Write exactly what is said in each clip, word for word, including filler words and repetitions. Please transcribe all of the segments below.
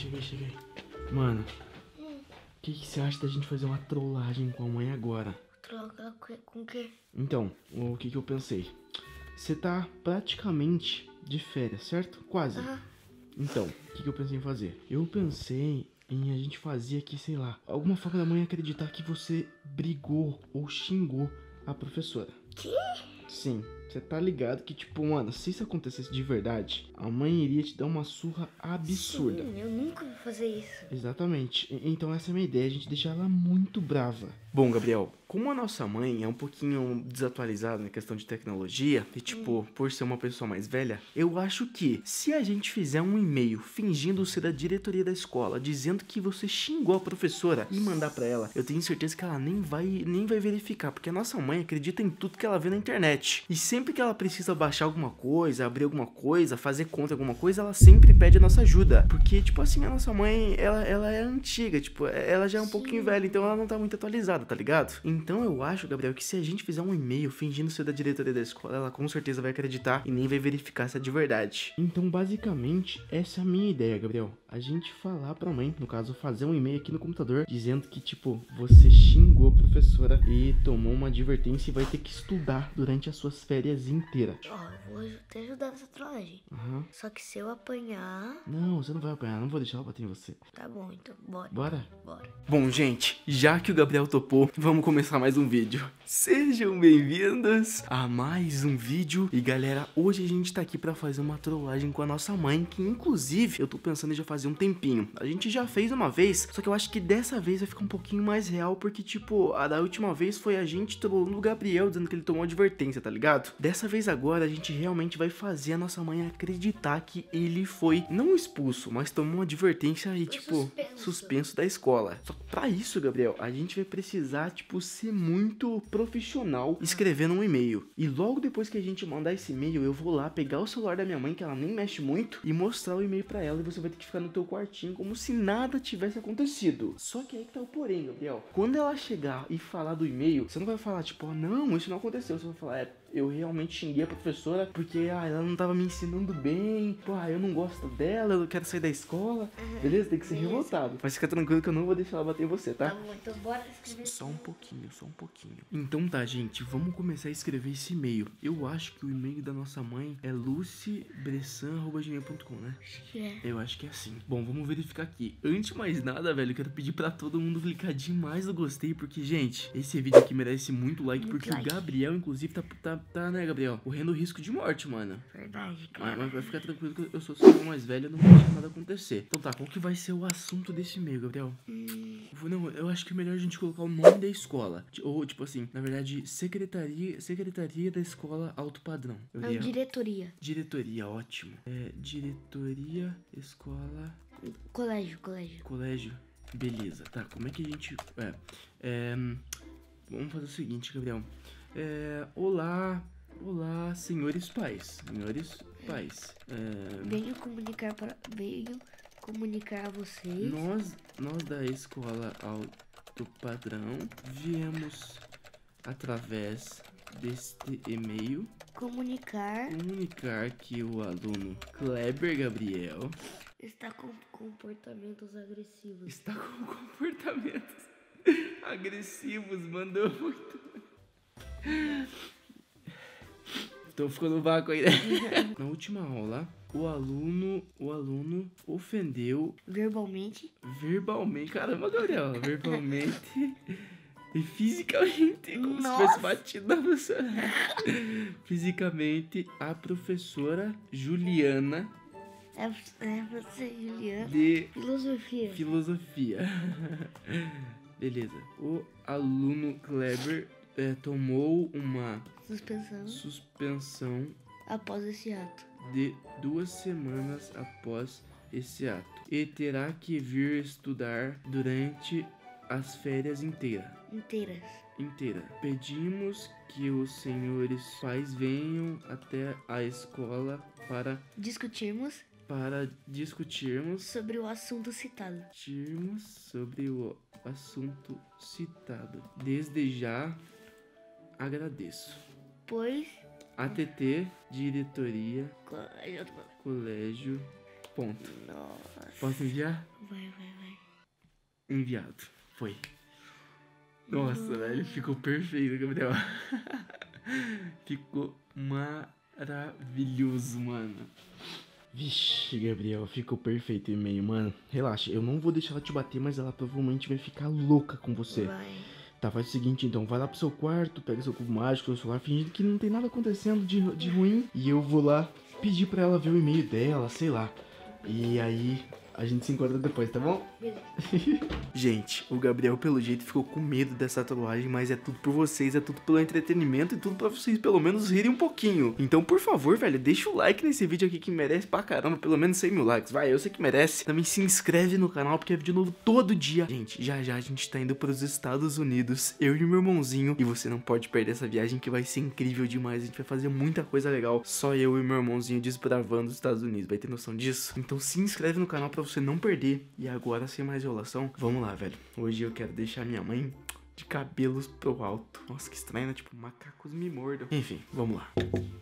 cheguei, cheguei. Mano, o Hum. que que você acha da gente fazer uma trollagem com a mãe agora? Troca com o quê? Então, o que que eu pensei? Você tá praticamente de férias, certo? Quase. Aham. Então, o que que eu pensei em fazer? Eu pensei em a gente fazer aqui, sei lá, alguma forma da mãe acreditar que você brigou ou xingou a professora. Que? Sim, você tá ligado que, tipo, mano, se isso acontecesse de verdade, a mãe iria te dar uma surra absurda. Sim, eu nunca vou fazer isso. Exatamente. E- Então essa é a minha ideia, a gente deixar ela muito brava. Bom, Gabriel, como a nossa mãe é um pouquinho desatualizada na questão de tecnologia, e tipo, por ser uma pessoa mais velha, eu acho que se a gente fizer um e-mail fingindo ser da diretoria da escola, dizendo que você xingou a professora e mandar pra ela, eu tenho certeza que ela nem vai, nem vai verificar, porque a nossa mãe acredita em tudo que ela vê na internet. E sempre que ela precisa baixar alguma coisa, abrir alguma coisa, fazer conta de alguma coisa, ela sempre pede a nossa ajuda. Porque, tipo assim, a nossa mãe, ela, ela é antiga, tipo, ela já é um Sim. pouquinho velha, então ela não tá muito atualizada, tá ligado? Então eu acho, Gabriel, que se a gente fizer um e-mail fingindo ser da diretoria da escola, ela com certeza vai acreditar e nem vai verificar se é de verdade. Então, basicamente, essa é a minha ideia, Gabriel. A gente falar pra mãe, no caso, fazer um e-mail aqui no computador, dizendo que, tipo, você xingou a professora e tomou uma advertência e vai ter que estudar durante as suas férias inteiras. Ó, eu vou te ajudar nessa trollagem. Aham. Só que se eu apanhar... Não, você não vai apanhar, não vou deixar ela bater em você. Tá bom, então bora. Bora? Bora. Bom, gente, já que o Gabriel topou, vamos começar mais um vídeo. Sejam bem-vindos a mais um vídeo. E galera, hoje a gente tá aqui pra fazer uma trollagem com a nossa mãe, que inclusive eu tô pensando em já fazer um tempinho. A gente já fez uma vez, só que eu acho que dessa vez vai ficar um pouquinho mais real, porque tipo, a da última vez foi a gente trollando o Gabriel, dizendo que ele tomou advertência, tá ligado? Dessa vez agora a gente realmente vai fazer a nossa mãe acreditar que ele foi, não expulso, mas tomou uma advertência e tipo, suspenso. suspenso da escola. Só que pra isso, Gabriel, a gente vai precisar, tipo, ser muito profissional escrevendo um e-mail. E logo depois que a gente mandar esse e-mail, eu vou lá pegar o celular da minha mãe, que ela nem mexe muito, e mostrar o e-mail pra ela. E você vai ter que ficar no teu quartinho como se nada tivesse acontecido. Só que aí que tá o porém, Gabriel. Quando ela chegar e falar do e-mail, você não vai falar, tipo, oh, não, isso não aconteceu. Você vai falar, é, eu realmente xinguei a professora porque ah, ela não tava me ensinando bem. Pô, ah, eu não gosto dela, eu quero sair da escola. Beleza? Tem que ser Beleza. revoltado. Mas fica tranquilo que eu não vou deixar ela bater em você, tá? Tá bom, então bora escrever. Só um pouquinho, só um pouquinho. Então tá, gente, vamos começar a escrever esse e-mail. Eu acho que o e-mail da nossa mãe é lucy bressan arroba gmail ponto com, né? Acho que é. Eu acho que é assim. Bom, vamos verificar aqui. Antes de mais nada, velho, eu quero pedir pra todo mundo clicar demais no gostei, porque, gente, esse vídeo aqui merece muito like, Muito porque like. o Gabriel, inclusive, tá, tá, tá, né, Gabriel? Correndo risco de morte, mano. Verdade, Mas, cara. mas vai ficar tranquilo que eu sou seu irmão mais velho, eu não vou deixar nada acontecer. Então tá, qual que vai ser o assunto desse e-mail, Gabriel? Hum, Vou- Não, eu acho que é melhor a gente colocar o nome da escola. Ti- Ou, tipo assim, na verdade, Secretaria, Secretaria da Escola Alto Padrão. Eu não, dei a- diretoria. Diretoria, ótimo. É, diretoria, escola, Colégio, colégio. colégio. Beleza, tá, como é que a gente... É, é, vamos fazer o seguinte, Gabriel. É, olá, olá, senhores pais. Senhores pais. É, Venho comunicar para... Venho comunicar a vocês. nós, nós da escola Alto Padrão viemos através deste e-mail Comunicar comunicar que o aluno Kleber Gabriel está com comportamentos agressivos. está com comportamentos agressivos, mandou muito. Tô ficando vácuo aí, né? Na última aula, o aluno, o aluno ofendeu Verbalmente. verbalmente, caramba, Gabriel, verbalmente e fisicamente, como se Nossa. tivesse batido na professora. Fisicamente, a professora Juliana É, é você, Juliana. de Filosofia. filosofia. Beleza. O aluno Kleber eh, tomou uma Suspensão suspensão após esse ato. de duas semanas após esse ato e terá que vir estudar durante as férias inteiras. Inteiras. Inteira. Pedimos que os senhores pais venham até a escola para Discutirmos para discutirmos sobre o assunto citado. discutirmos sobre o assunto citado. Desde já agradeço. Pois A T T, diretoria, colégio, colégio Ponto. Nossa. Posso enviar? Vai, vai, vai. Enviado. Foi. Nossa, Nossa. velho, ficou perfeito, Gabriel. Ficou maravilhoso, mano. Vixe, Gabriel, ficou perfeito o e-mail, mano. Relaxa, eu não vou deixar ela te bater, mas ela provavelmente vai ficar louca com você. Vai. Tá, faz o seguinte, então, vai lá pro seu quarto, pega seu cubo mágico, seu celular, fingindo que não tem nada acontecendo de, de ruim. E eu vou lá pedir pra ela ver o e-mail dela, sei lá. E aí... a gente se encontra depois, tá bom? Gente, o Gabriel, pelo jeito, ficou com medo dessa tatuagem, mas é tudo por vocês, é tudo pelo entretenimento e tudo pra vocês, pelo menos, rirem um pouquinho. Então, por favor, velho, deixa o like nesse vídeo aqui que merece pra caramba, pelo menos cem mil likes. Vai, eu sei que merece. Também se inscreve no canal, porque é vídeo novo todo dia. Gente, já já a gente tá indo pros Estados Unidos, eu e meu irmãozinho, e você não pode perder essa viagem que vai ser incrível demais. A gente vai fazer muita coisa legal, só eu e meu irmãozinho desbravando os Estados Unidos. Vai ter noção disso? Então se inscreve no canal pra você não perder. E agora, sem mais enrolação, vamos lá, velho. Hoje eu quero deixar minha mãe de cabelos pro alto. Nossa, que estranho, né? Tipo, macacos me mordam. Enfim, vamos lá.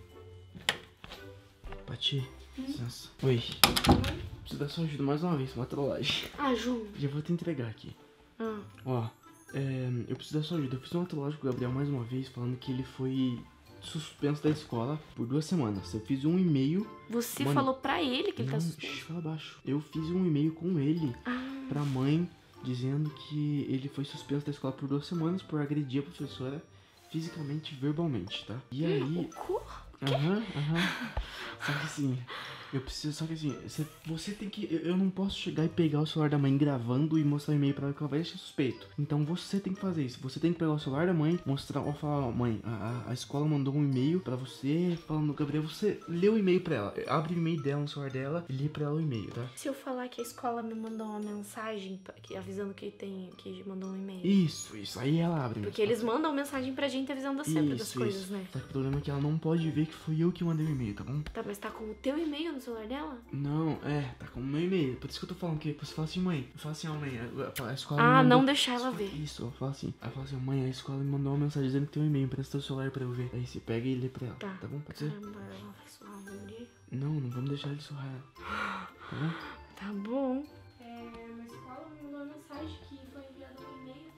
Pati, licença. Oi. Preciso dar sua ajuda mais uma vez, uma trollagem. Ah, Ju. Já vou te entregar aqui. Ah. Ó, é, eu preciso da sua ajuda. Eu fiz uma trollagem com o Gabriel mais uma vez, falando que ele foi suspenso da escola por duas semanas. Eu fiz um e-mail. Você Mano, falou pra ele que ele não, tá suspenso? Shh, fala baixo. Eu fiz um e-mail com ele Ah. pra mãe, dizendo que ele foi suspenso da escola por duas semanas por agredir a professora fisicamente e verbalmente, tá? E aí... O cu? Aham, aham. Só que assim, eu preciso, só que assim, você, você tem que, eu, eu não posso chegar e pegar o celular da mãe gravando e mostrar o e-mail pra ela, que ela vai achar suspeito. Então você tem que fazer isso, você tem que pegar o celular da mãe, mostrar, ó, falar, ó, mãe, a, a escola mandou um e-mail pra você, falando, Gabriel, você lê o e-mail pra ela, abre o e-mail dela no celular dela e lê pra ela o e-mail, tá? Se eu falar que a escola me mandou uma mensagem pra- que- avisando que tem, que mandou um e-mail. Isso, isso, aí ela abre. Porque eles mandam mensagem pra gente avisando sempre das Isso, coisas, isso. né? Só que o problema é que ela não pode ver que fui eu que mandei o e-mail, tá bom? Tá, mas tá com o teu e-mail no celular dela? Não, é, tá com o meu e-mail. Por isso que eu tô falando que você fala assim, mãe. Eu falo assim, ó, mãe, a, a escola. Ah, me mandou... não deixar ela ver. Isso, eu falo assim. Aí eu falo assim, mãe, a escola me mandou uma mensagem dizendo que tem um e-mail, empresta o celular pra eu ver. Aí você pega e lê pra ela. Tá. Tá bom? Pode ser? Caramba, ela vai suar um guri. Não, não vamos deixar ele surrar ela. Tá bom? Tá bom. É, a escola me mandou uma mensagem que foi enviada um e-mail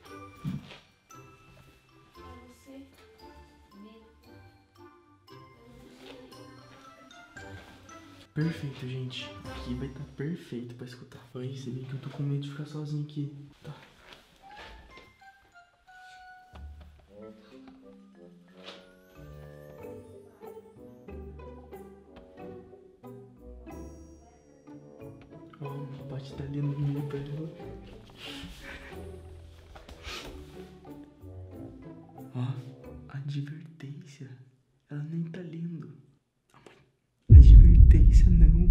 pra você. Perfeito, gente. Aqui vai estar perfeito pra escutar. Vai receber que eu tô com medo de ficar sozinho aqui. Tá. Ó, oh, o Paty tá lendo o e-mail pra ela. Ó, advertência. Ela nem tá lendo. Ah, mãe. Advertência não.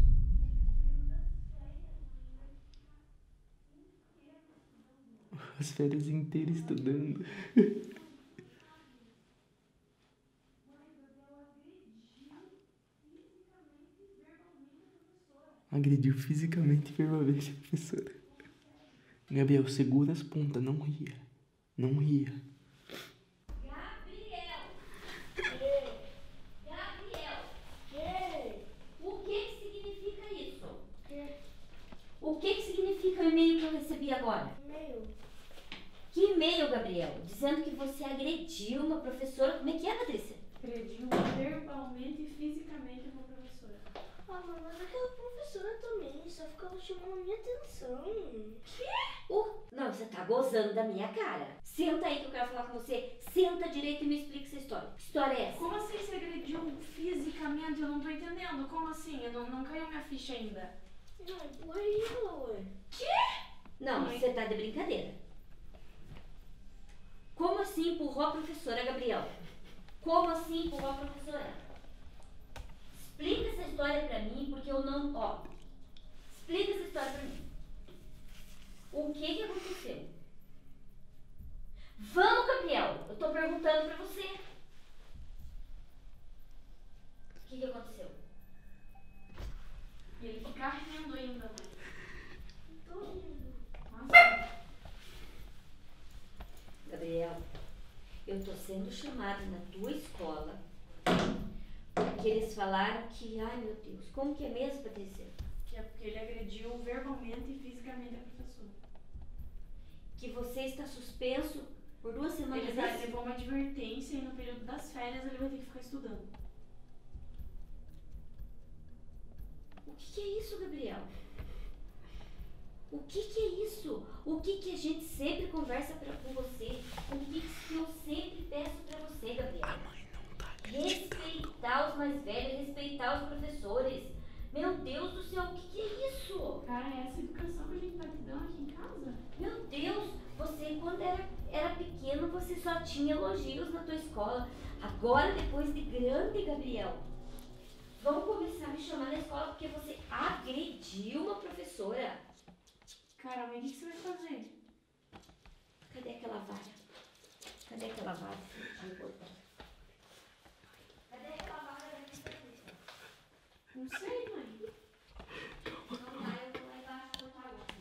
As férias inteiras estudando. Agrediu fisicamente e verbalmente a professora. Gabriel, segura as pontas, não ria. Não ria. Gabriel! Ei. Gabriel! Ei. O que que significa isso? Que? O que que significa o e-mail que eu recebi agora? E-mail? Que e-mail, Gabriel? Dizendo que você agrediu uma professora. Como é que é, Patrícia? Agrediu verbalmente e fisicamente uma professora. Ah, mas aquela professora também só ficava chamando a minha atenção. Quê? O... Não, você tá gozando da minha cara. Senta aí que eu quero falar com você. Senta direito e me explica essa história. Que história é essa? Como assim você agrediu fisicamente? Eu não tô entendendo. Como assim? Eu não, não caiu minha ficha ainda. Não, empurrei ela, ué. Não, Mãe. você tá de brincadeira. Como assim empurrou a professora, Gabriel? Como assim empurrou a professora? Explica essa história pra mim, porque eu não... Ó, explica essa história pra mim. O que que aconteceu? Vamos, Gabriel! Eu tô perguntando pra você. O que que aconteceu? E ele fica rindo ainda, né? Tô rindo. Nossa. Gabriel, eu tô sendo chamada na tua escola que eles falaram que, ai meu Deus, como que é mesmo, Patrícia? Que é porque ele agrediu verbalmente e fisicamente a professora. Que você está suspenso por duas semanas. Ele vai, levou uma advertência e no período das férias ele vai ter que ficar estudando. O que, que é isso, Gabriel? O que, que é isso? O que, que a gente sempre conversa pra, com você? O que, que eu sempre peço pra você, Gabriel? A mãe não tá acreditando. Respeitar os mais velhos, respeitar os professores. Meu Deus do céu, o que, que é isso? Cara, é essa educação que a gente tá te dando aqui em casa? Meu Deus, você quando era, era pequeno, você só tinha elogios na tua escola. Agora, depois de grande, Gabriel, vão começar a me chamar na escola porque você agrediu uma professora. Cara, mas o que você vai fazer? Cadê aquela vara? Cadê aquela vara? Cadê aquela vara da minha cabeça? Não sei, mãe. Não dá, eu vou lá embaixo cortar outra.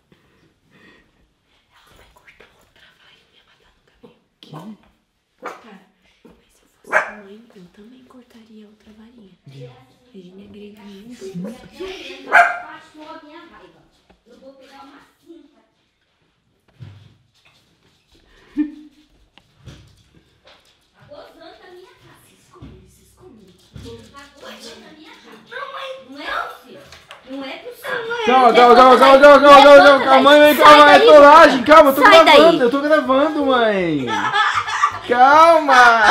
Ela vai cortar outra varinha, vai dar no cabelo. Que? Cara, mas se eu fosse mãe, eu também cortaria outra varinha. Ele me agrediu. Passou a minha raiva. Eu vou pegar uma cinta. Tá gozando da minha casa. Se esconde, se esconde. Tá gozando da minha casa. Não, mãe. Não é possível. Não é possível. Calma, calma, calma, calma, calma, calma, calma, calma, mãe, calma, é trollagem, calma, eu tô Sai gravando, daí. eu tô gravando, mãe. Calma.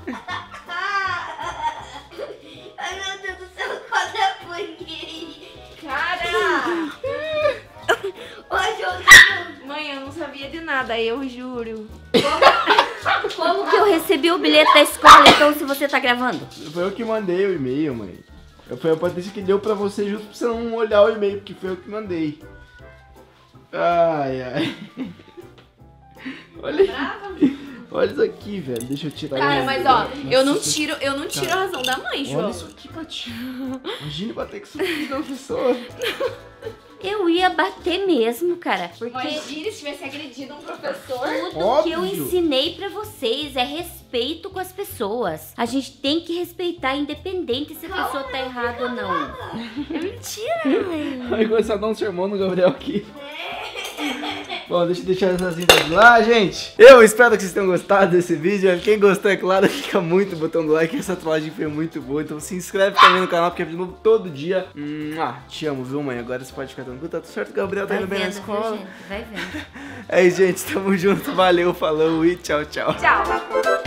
Ai, meu Deus do céu, quase apanhei. Cara! Hoje eu Mãe, eu não sabia de nada, eu juro. Como que eu recebi o bilhete da escola, então, se você tá gravando? Foi eu que mandei o e-mail, mãe. Foi a Patrícia que deu pra você justo pra você não olhar o e-mail, porque foi eu que mandei. Ai, ai. Olha, olha isso aqui, velho. Deixa eu tirar Cara, isso. mas ó, eu não Nossa, tiro, eu não tiro a razão da mãe, João. olha isso aqui, Paty. Imagina bater com isso aqui na pessoa. Eu ia bater mesmo, cara. Porque Imagina se tivesse agredido um professor. tudo Óbvio. que eu ensinei pra vocês é respeito com as pessoas. A gente tem que respeitar, independente se a pessoa tá errada ou não. É mentira, mãe. Vai começar a dar um sermão no Gabriel aqui. Bom, deixa eu deixar essa cinta de lá, gente. Eu espero que vocês tenham gostado desse vídeo. Quem gostou, é claro, fica muito botão do like. Essa trollagem foi muito boa. Então se inscreve também no canal, porque é de novo todo dia. Ah, te amo, viu, mãe? Agora você pode ficar tranquilo. Tá tudo certo, o Gabriel tá Vai indo bem na vendo, viu, escola. gente? Vai vendo. É isso, gente. Tamo junto. Valeu, falou e tchau, tchau. Tchau.